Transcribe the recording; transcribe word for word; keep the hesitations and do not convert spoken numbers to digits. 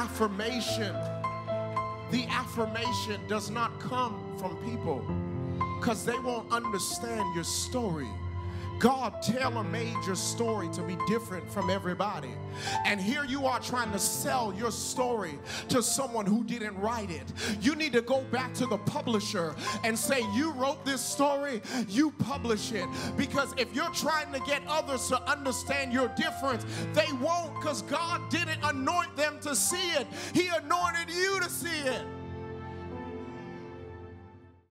affirmation, the affirmation does not come from people because they won't understand your story. God tailor-made your story to be different from everybody. And here you are trying to sell your story to someone who didn't write it. You need to go back to the publisher and say, you wrote this story, you publish it. Because if you're trying to get others to understand your difference, they won't, because God didn't anoint them to see it. He anointed you to see it.